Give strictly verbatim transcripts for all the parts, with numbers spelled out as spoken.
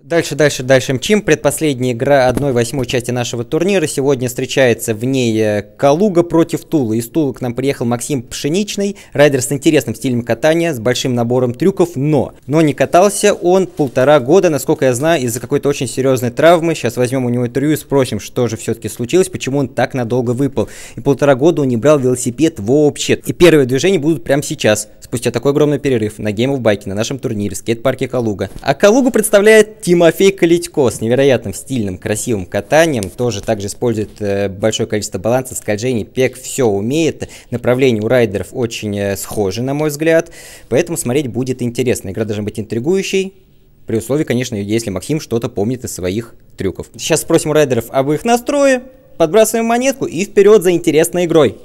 Дальше, дальше, дальше мчим. Предпоследняя игра одной восьмой части нашего турнира. Сегодня встречается в ней Калуга против Тулы. Из Тулы к нам приехал Максим Пшеничный. Райдер с интересным стилем катания, с большим набором трюков, но... Но не катался он полтора года, насколько я знаю, из-за какой-то очень серьезной травмы. Сейчас возьмем у него интервью и спросим, что же все-таки случилось, почему он так надолго выпал. И полтора года он не брал велосипед вообще. И первые движения будут прямо сейчас, спустя такой огромный перерыв на Game of Bike на нашем турнире в скейт-парке Калуга. А Калугу представляет Тимофей Калитько с невероятным стильным, красивым катанием. Тоже также использует э, большое количество баланса, скольжений, пек, все умеет. Направления у райдеров очень э, схожи, на мой взгляд. Поэтому смотреть будет интересно. Игра должна быть интригующей. При условии, конечно, если Максим что-то помнит из своих трюков. Сейчас спросим у райдеров об их настрое. Подбрасываем монетку и вперед за интересной игрой.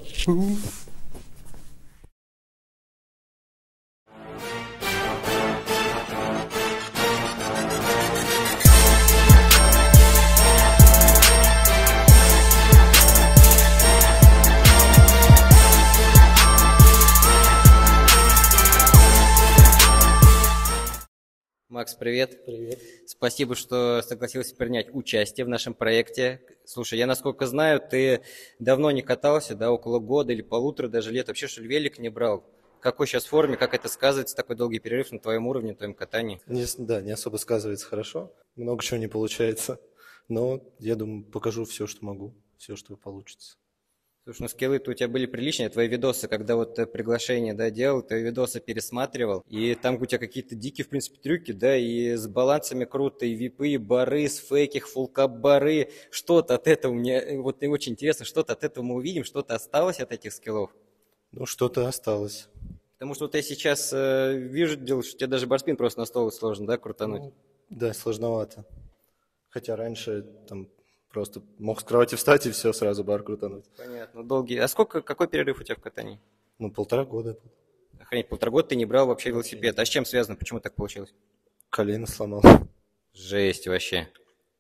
Макс, привет. Привет. Спасибо, что согласился принять участие в нашем проекте. Слушай, я, насколько знаю, ты давно не катался, да, около года или полутора даже лет. Вообще, что ли, велик не брал? В какой сейчас форме, как это сказывается, такой долгий перерыв на твоем уровне, на твоем катании? Не, да, не особо сказывается хорошо. Много чего не получается. Но я думаю, покажу все, что могу, все, что получится. Слушай, ну скиллы-то у тебя были приличные, твои видосы, когда вот приглашение, да, делал, твои видосы пересматривал, и там у тебя какие-то дикие, в принципе, трюки, да, и с балансами круто, и випы, и бары, с фейки, фулкап-бары, что-то от этого мне, вот мне очень интересно, что-то от этого мы увидим, что-то осталось от этих скиллов? Ну, что-то осталось. Потому что вот я сейчас э, вижу, делаю, что тебе даже барспин просто на стол сложно, да, крутануть? Ну, да, сложновато. Хотя раньше там... Просто мог с кровати встать и все, сразу бар крутануть. Понятно, долгий. А сколько, какой перерыв у тебя в катании? Ну, полтора года. Охренеть, полтора года ты не брал вообще велосипед. А с чем связано? Почему так получилось? Колено сломал. Жесть вообще.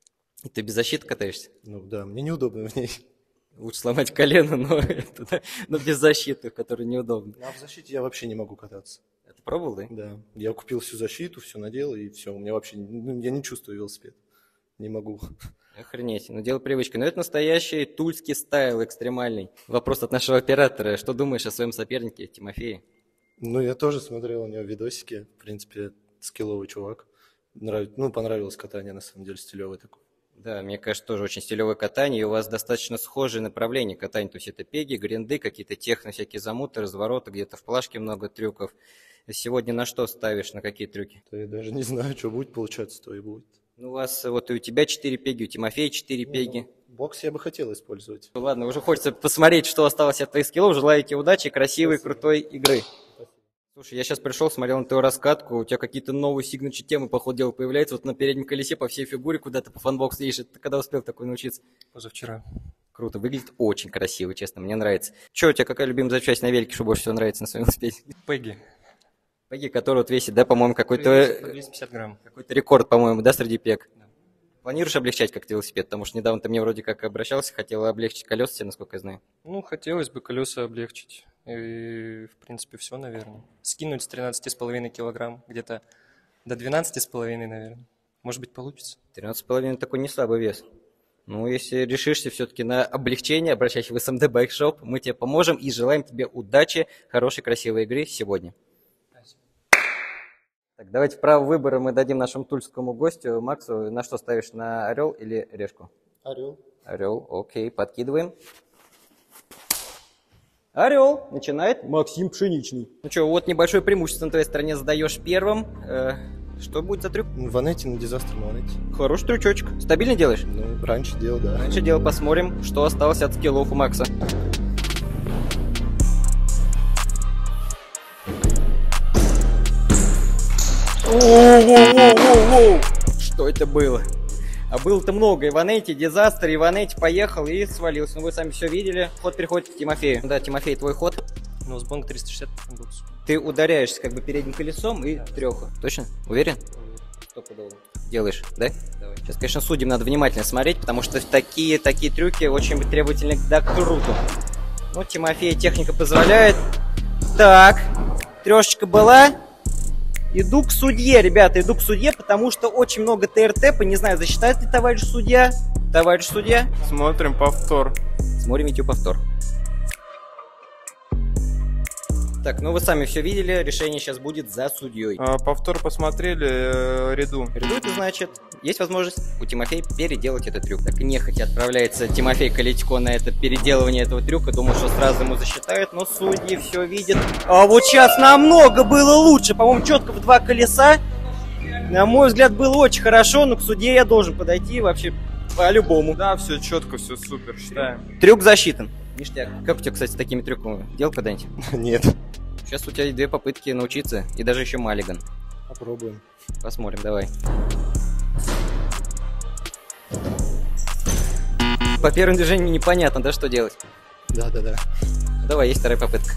И ты без защиты катаешься? Ну да, мне неудобно в ней. Лучше сломать колено, но, это, да, но без защиты, которая неудобна. А в защите я вообще не могу кататься. Это пробовал, да? Да. Я купил всю защиту, все надел, и все. У меня вообще, ну, я не чувствую велосипед. Не могу. Охренеть, ну дело привычка. Но это настоящий тульский стайл, экстремальный. Вопрос от нашего оператора. Что думаешь о своем сопернике, Тимофее? Ну, я тоже смотрел у него видосики. В принципе, скилловый чувак. Нрав... Ну, понравилось катание, на самом деле, стилевое такое. Да, мне кажется, тоже очень стилевое катание, и у вас достаточно схожие направления катания. То есть это пеги, гринды, какие-то техно, всякие замуты, развороты, где-то в плашке много трюков. Сегодня на что ставишь, на какие трюки? То я даже не знаю, что будет получаться, то и будет. Ну, у вас вот и у тебя четыре пеги, у Тимофея четыре пеги. Ну, бокс я бы хотел использовать. Ну, ладно, уже хочется посмотреть, что осталось от твоих скиллов. Желаю тебе удачи, красивой, Спасибо. Крутой игры. Спасибо. Слушай, я сейчас пришел, смотрел на твою раскатку, у тебя какие-то новые сигначи темы, по ходу дела, появляются. Вот на переднем колесе по всей фигуре куда-то по фанбоксу едешь. Ты когда успел такой научиться? Позавчера. Круто, выглядит очень красиво, честно, мне нравится. Че, у тебя какая любимая запчасть на велике, что больше всего нравится на своем велосипеде? Пегги. Пегги, который вот весит, да, по-моему, какой-то... двести пятьдесят грамм. Какой-то рекорд, по-моему, да, среди пег? Да. Планируешь облегчать как-то велосипед? Потому что недавно ты мне вроде как обращался, хотел облегчить колеса себе, насколько я знаю. Ну, хотелось бы колеса облегчить. И, в принципе, все, наверное. Скинуть с тринадцати с половиной килограмм, где-то до двенадцати с половиной, наверное. Может быть, получится. тринадцать с половиной такой не слабый вес. Ну, если решишься все-таки на облегчение, обращайся в эс эм дэ Bike Shop, мы тебе поможем и желаем тебе удачи, хорошей, красивой игры сегодня. Так, давайте право выбора мы дадим нашему тульскому гостю, Максу. На что ставишь, на орел или решку? Орел. Орел, окей, подкидываем. Орел, начинает Максим Пшеничный. Ну что, вот небольшое преимущество на твоей стороне, задаешь первым. Э, что будет за трюк? В ванете, на дизастер на ванете. Хороший трючочек. Стабильно делаешь? Ну, раньше делал, да. Раньше делал, посмотрим, что осталось от скиллов у Макса. Оу-оу-оу-оу-оу! Что это было? А было-то много. И Ванетти, дизастер, и Ванетти поехал и свалился. Ну, вы сами все видели. Ход переходит к Тимофею. Да, Тимофей, твой ход. Ну, с бонг триста шестьдесят бокс. Ты ударяешься как бы передним колесом и да, треха. Точно? Уверен? Стопудово. Делаешь, да? Давай. Сейчас, конечно, судьям надо внимательно смотреть, потому что такие, такие трюки очень требовательны к круту. Ну, Тимофей, техника позволяет. Так, трешечка была. Иду к судье, ребята, иду к судье, потому что очень много ТРТ, не знаю, засчитает ли товарищ судья. Товарищ судья. Смотрим повтор. Смотрим видеоповтор. Так, ну вы сами все видели, решение сейчас будет за судьей. А, повтор посмотрели, э, ряду. Ряду это значит, есть возможность у Тимофея переделать этот трюк. Так нехотя отправляется Тимофей Калитько на это переделывание этого трюка. Думал, что сразу ему засчитают, но судьи все видят. А вот сейчас намного было лучше. По-моему, четко в два колеса. На мой взгляд, было очень хорошо, но к судье я должен подойти вообще по-любому. Да, все четко, все супер, считаем. Трюк засчитан. Ништяк. Как у тебя, кстати, с такими трюками? Делал когда-нибудь? Нет. Сейчас у тебя есть две попытки научиться, и даже еще Маллиган. Попробуем. Посмотрим, давай. По первому движению непонятно, да, что делать? Да-да-да. Давай, есть вторая попытка.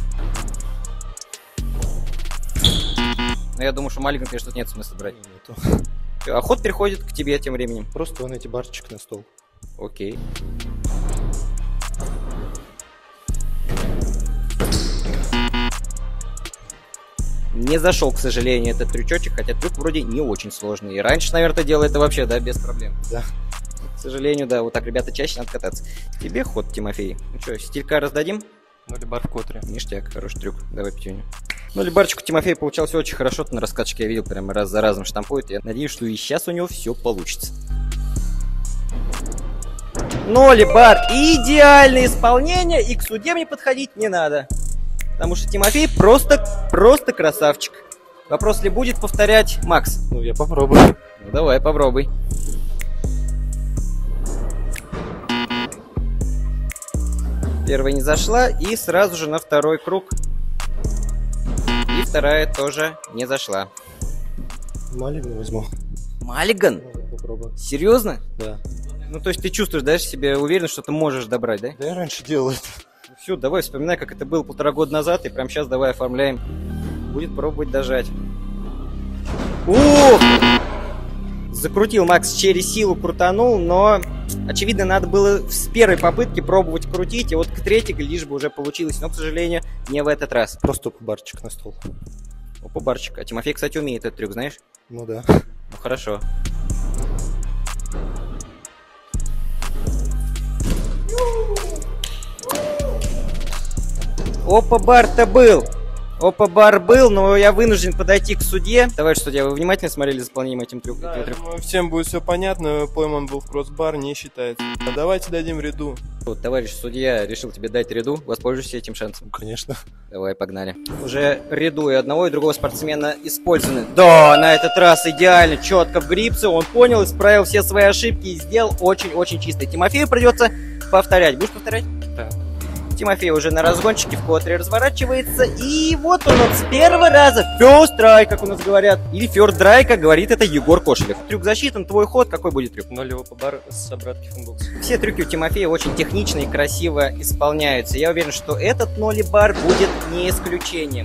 Но я думаю, что Маллиган, конечно, тут нет смысла брать. Нету. А ход переходит к тебе тем временем. Просто вон эти барчик на стол. Окей. Не зашел, к сожалению, этот трючочек, хотя трюк вроде не очень сложный. И раньше, наверное, делал это вообще, да, без проблем. Да. К сожалению, да, вот так, ребята, чаще надо кататься. Тебе ход, Тимофей. Ну что, стилька раздадим? Ну, или бар в котре. Ништяк, хороший трюк. Давай пятюню. Ну, либарчик у Тимофея получался очень хорошо. На раскаточке я видел, прямо раз за разом штампует. Я надеюсь, что и сейчас у него все получится. Но либар идеальное исполнение, и к судье мне подходить не надо. Потому что Тимофей просто, просто красавчик. Вопрос ли будет повторять Макс? Ну, я попробую. Ну, давай, попробуй. Первая не зашла, и сразу же на второй круг. И вторая тоже не зашла. Маллиган возьму. Маллиган? Ну, попробую. Серьезно? Да. Ну, то есть ты чувствуешь, да, себе уверен, что ты можешь добрать, да? Да я раньше делал это. Все, давай вспоминай, как это было полтора года назад, и прямо сейчас давай оформляем. Будет пробовать дожать. Ух! Закрутил Макс через силу, крутанул, но, очевидно, надо было с первой попытки пробовать крутить, и вот к третьей, лишь бы уже получилось, но, к сожалению, не в этот раз. Просто барчик на стол. Опа, барчик. А Тимофей, кстати, умеет этот трюк, знаешь? Ну да. Ну, хорошо. Опа, бар-то был. Опа, бар был, но я вынужден подойти к судье. Товарищ судья, вы внимательно смотрели за исполнением этим трюком? Да, я думаю, всем будет все понятно, пойман был в кроссбар, не считается. А давайте дадим ряду. Вот, товарищ судья решил тебе дать ряду, воспользуйся этим шансом. Ну, конечно. Давай, погнали. Уже ряду и одного, и другого спортсмена использованы. Да, на этот раз идеально, четко в грипсе. Он понял, исправил все свои ошибки и сделал очень-очень чисто. Тимофею придется повторять. Будешь повторять? Да. Тимофей уже на разгончике в котре разворачивается. И вот он, он с первого раза. First try, как у нас говорят. Или first try, как говорит это Егор Кошелев. Трюк засчитан, твой ход. Какой будет трюк? Ноль его по бар с обратки фунбокс. Все трюки у Тимофея очень технично и красиво исполняются. Я уверен, что этот ноли бар будет не исключением.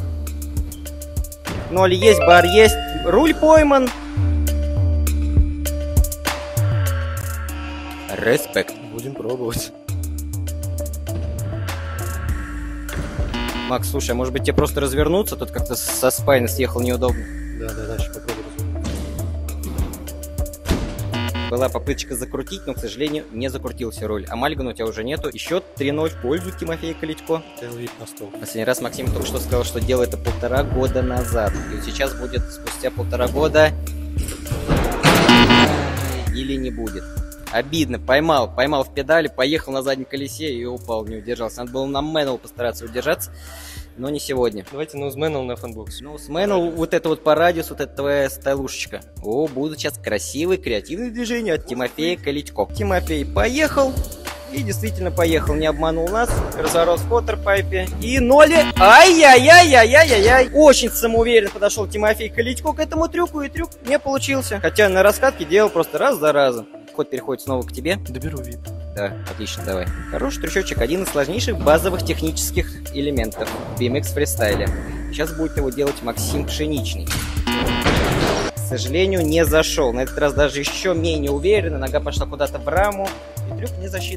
Ноли есть, бар есть. Руль пойман. Респект. Будем пробовать. Макс, слушай, а может быть тебе просто развернуться? Тут как-то со спайна съехал неудобно. Да, да, дальше попробую развернуться. Была попытка закрутить, но, к сожалению, не закрутился руль. А Маллигана у тебя уже нету. И счет три ноль в пользу Тимофея Калитько. Тейлвип на стол. Последний раз Максим только что сказал, что делал это полтора года назад. И вот сейчас будет спустя полтора года... Или не будет. Обидно. Поймал. Поймал в педали, поехал на заднем колесе и упал, не удержался. Надо было на Мэннел постараться удержаться, но не сегодня. Давайте ноузмэнл на фанбокс. Ну, с Мэннел вот это вот по радиусу, вот это твоя стайлушечка. О, будут сейчас красивые, креативные движения от Тимофея Калитько. Тимофей поехал. И действительно поехал, не обманул нас. Разворот в квотерпайпе. И ноли. Ай-яй-яй-яй-яй-яй-яй. Очень самоуверенно подошел Тимофей Калитько к этому трюку, и трюк не получился. Хотя на раскатке делал просто раз за разом. Ход переходит снова к тебе. Доберу вип. Да, отлично, давай. Хороший трючочек, один из сложнейших базовых технических элементов в би эм икс фристайле. Сейчас будет его делать Максим Пшеничный. К сожалению, не зашел. На этот раз даже еще менее уверенно. Нога пошла куда-то в раму. И трюк не засчитан.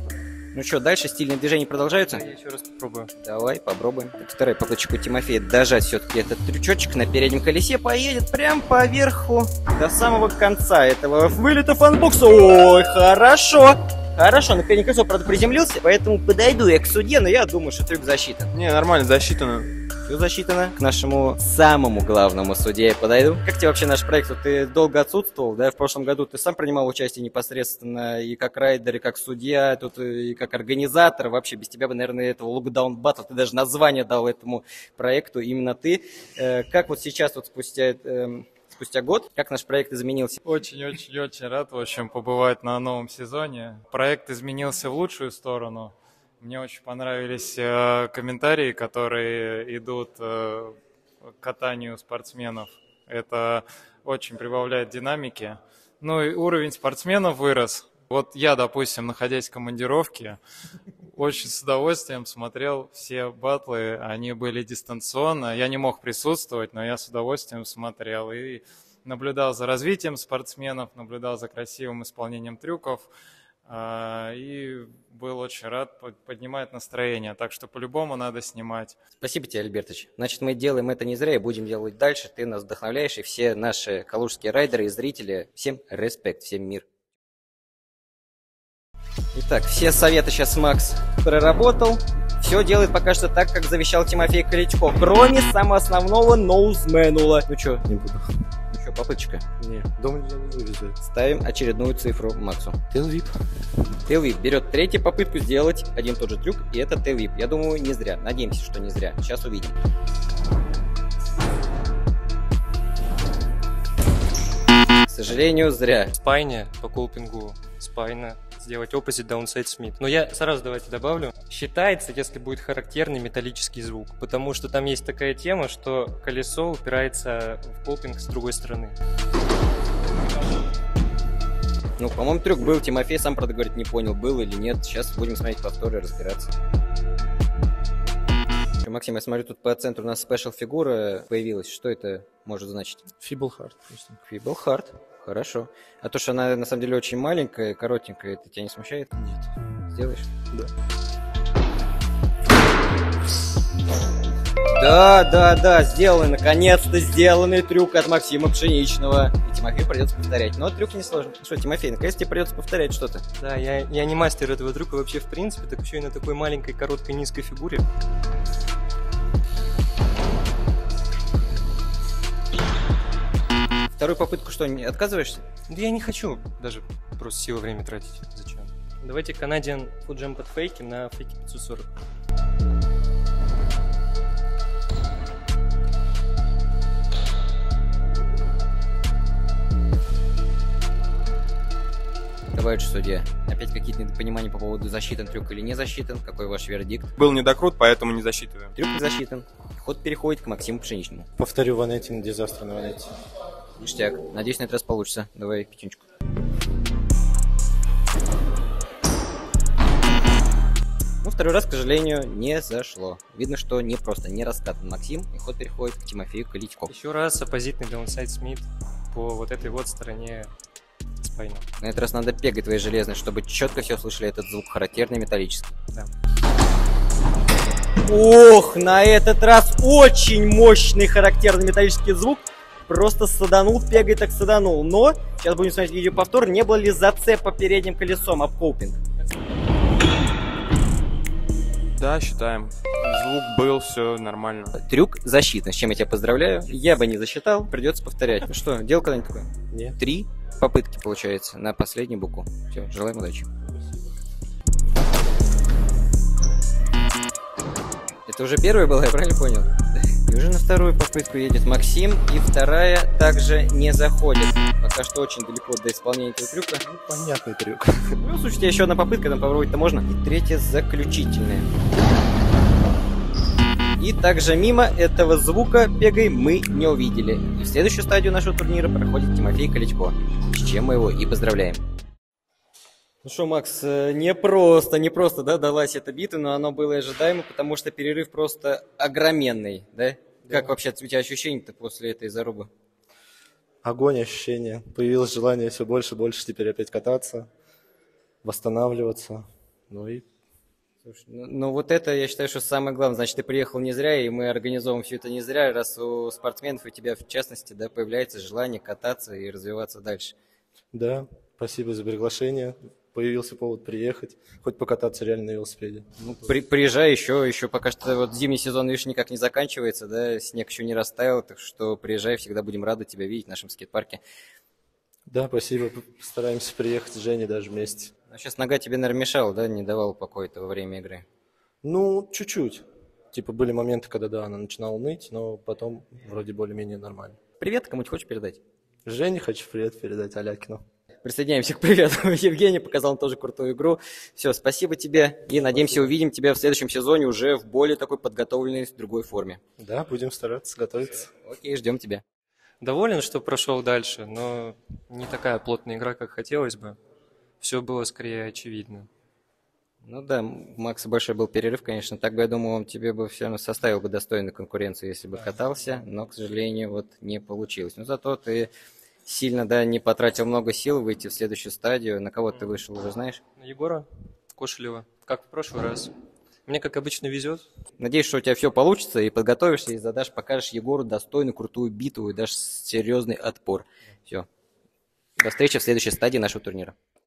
Ну что, дальше стильные движения продолжаются? Я еще раз попробую. Давай, попробуем. Так, вторая попыточка у Тимофея дожать все-таки этот трючочек на переднем колесе. Поедет прям по верху до самого конца этого вылета фанбокса. Ой, хорошо. Хорошо, на переднее колесо, правда, приземлился, поэтому подойду я к судье, но я думаю, что трюк засчитан. Не, нормально, засчитано. Все засчитано. К нашему самому главному судье я подойду. Как тебе вообще наш проект? Вот ты долго отсутствовал, да? В прошлом году ты сам принимал участие непосредственно и как райдер, и как судья, тут и как организатор. Вообще без тебя бы, наверное, этого локдаун батл, ты даже название дал этому проекту, именно ты. Э, как вот сейчас, вот спустя... Э, Спустя год, как наш проект изменился? Очень-очень-очень рад, в общем, побывать на новом сезоне. Проект изменился в лучшую сторону. Мне очень понравились э, комментарии, которые идут э, к катанию спортсменов. Это очень прибавляет динамики. Ну и уровень спортсменов вырос. Вот я, допустим, находясь в командировке, очень с удовольствием смотрел все батлы, они были дистанционно. Я не мог присутствовать, но я с удовольствием смотрел и наблюдал за развитием спортсменов, наблюдал за красивым исполнением трюков и был очень рад, поднимает настроение. Так что по-любому надо снимать. Спасибо тебе, Альбертович. Значит, мы делаем это не зря и будем делать дальше. Ты нас вдохновляешь, и все наши калужские райдеры и зрители. Всем респект, всем мир. Итак, все советы сейчас Макс проработал. Все делает пока что так, как завещал Тимофей Калитько. Кроме самого основного ноузменула. Ну что? Не буду. Ну что, попыточка? Не, дома нельзя не вылезать. Ставим очередную цифру Максу. Тейлвип. Тейлвип берет третью попытку сделать один тот же трюк, и это тейлвип. Я думаю, не зря. Надеемся, что не зря. Сейчас увидим. К сожалению, зря. Спайне по колпингу спайна сделать opposite downside smith. Но я сразу давайте добавлю. Считается, если будет характерный металлический звук, потому что там есть такая тема, что колесо упирается в колпинг с другой стороны. Ну, по-моему, трюк был. Тимофей сам, правда, говорит, не понял, был или нет. Сейчас будем смотреть повторы и разбираться. Максим, я смотрю, тут по центру у нас спешл фигура появилась. Что это может значить? Фиблхард. Фиблхард. Хорошо. А то, что она на самом деле очень маленькая, коротенькая, это тебя не смущает? Нет. Сделаешь? Да. Да, да, да, сделанный, наконец-то сделанный трюк от Максима Пшеничного. И Тимофею придется повторять. Но трюк не сложный. Что, Тимофей, наконец тебе придется повторять что-то. Да, я, я не мастер этого трюка вообще в принципе, так еще и на такой маленькой, короткой, низкой фигуре. Вторую попытку что, не отказываешься? Да я не хочу даже просто силы время тратить. Зачем? Давайте Canadian Foot Jump под фейки на фейке пятьсот сорок. Товарищ судья, опять какие-то недопонимания по поводу засчитан трюк или не засчитан? Какой ваш вердикт? Был недокрут, поэтому не засчитываем. Трюк не засчитан. Ход переходит к Максиму Пшеничному. Повторю ванетти на дизастер на ванетти. Ништяк. Надеюсь, на этот раз получится. Давай пятюнечку. Ну, второй раз, к сожалению, не зашло. Видно, что не просто не раскатан Максим, и ход переходит к Тимофею Калитько. Еще раз оппозитный downside smith по вот этой вот стороне спайна. На этот раз надо пегать твои железные, чтобы четко все слышали этот звук, характерный металлический. Да. Ох, на этот раз очень мощный характерный металлический звук. Просто саданул, пегай так саданул. Но, сейчас будем смотреть видеоповтор, не было ли зацепа передним колесом об колпинг. Да, считаем. Звук был, все нормально. Трюк засчитан, с чем я тебя поздравляю. Я бы не засчитал, придется повторять. Ну что, делал когда-нибудь такое? Нет. Три попытки, получается, на последнюю букву. Все, желаем удачи. Это уже первая была, я правильно понял? И уже на вторую попытку едет Максим, и вторая также не заходит. Пока что очень далеко до исполнения этого трюка. Ну, понятный трюк. Ну, слушайте, еще одна попытка, там попробовать-то можно. И третья заключительная. И также мимо этого звука пегай мы не увидели. И в следующую стадию нашего турнира проходит Тимофей Калитько, с чем мы его и поздравляем. Ну что, Макс, не просто, не просто, да, далась эта битва, но оно было ожидаемо, потому что перерыв просто огроменный, да? Да. Как вообще у тебя ощущения-то после этой зарубы? Огонь, ощущения. Появилось желание все больше и больше теперь опять кататься, восстанавливаться. Ну и Слушай, ну, ну вот это, я считаю, что самое главное. Значит, ты приехал не зря, и мы организовываем все это не зря, раз у спортсменов, у тебя в частности, да, появляется желание кататься и развиваться дальше. Да, спасибо за приглашение. Появился повод приехать, хоть покататься реально на велосипеде. Ну, при, приезжай еще, еще пока что вот зимний сезон, видишь, никак не заканчивается, да, снег еще не растаял, так что приезжай, всегда будем рады тебя видеть в нашем скейт-парке. Да, спасибо. Постараемся приехать с Женей даже вместе. А сейчас нога тебе, наверное, мешала, да, не давала покоя-то во время игры? Ну, чуть-чуть. Типа были моменты, когда, да, она начинала ныть, но потом вроде более-менее нормально. Привет, кому-нибудь хочешь передать? Жене хочу привет передать, Алякину. Присоединяемся к привету. Евгений показал тоже крутую игру. Все, спасибо тебе. И надеемся, спасибо. Увидим тебя в следующем сезоне уже в более такой подготовленной, в другой форме. Да, будем стараться, готовиться. Все. Окей, ждем тебя. Доволен, что прошел дальше, но не такая плотная игра, как хотелось бы. Все было скорее очевидно. Ну да, у Макса большой был перерыв, конечно. Так бы, я думаю, он тебе бы все равно составил бы достойную конкуренцию, если бы катался. Но, к сожалению, вот не получилось. Но зато ты сильно, да, не потратил много сил выйти в следующую стадию. На кого ты вышел, уже знаешь? На Егора Кошелева, как в прошлый раз. Мне, как обычно, везет. Надеюсь, что у тебя все получится, и подготовишься, и задашь, покажешь Егору достойную, крутую битву, и дашь серьезный отпор. Все. До встречи в следующей стадии нашего турнира.